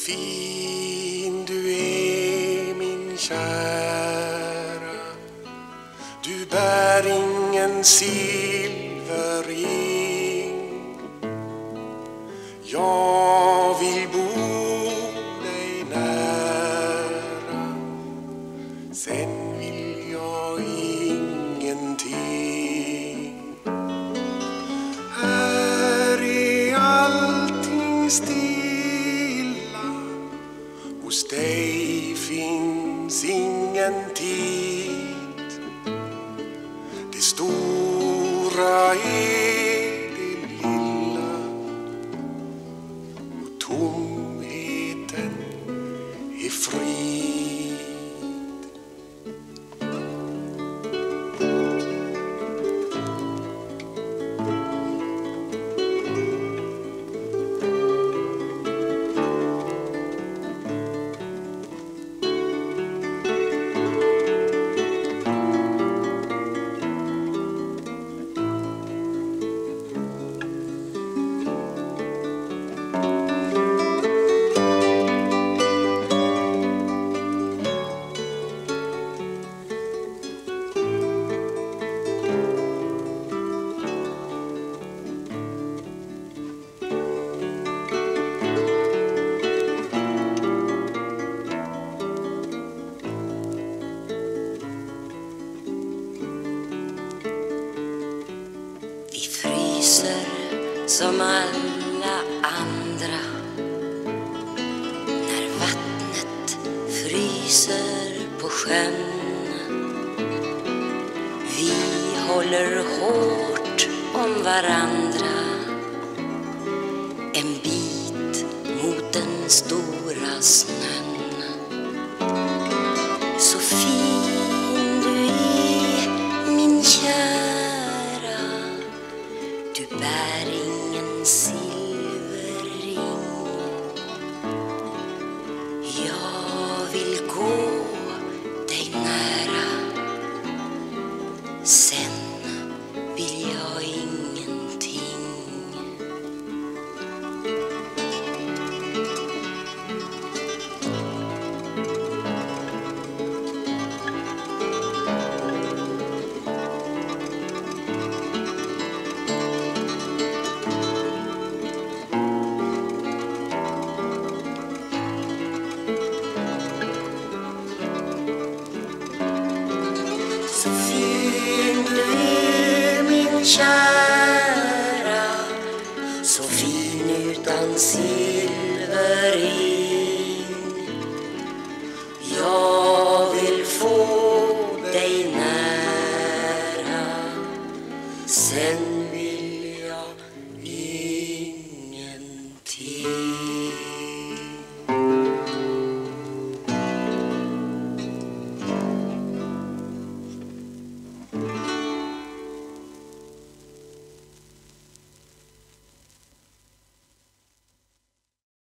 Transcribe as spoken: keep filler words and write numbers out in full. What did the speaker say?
fin du är, min kära. Du bär ingen silverring. Jag vill bo dig nära. Sen vill jag ingenting. Här är allting stilla. Hos dig finns ingen tid. Det stora är det lilla, och tomheten är frid. Som alla andra, när vattnet fryser på sjön. Vi håller hårt om varandra, en bit mot den stora snön. Så fin du är, min kära, du bär ingen silverring. Jag vill gå dig nära. Sen vill jag ingenting. Så fin du är, min kära.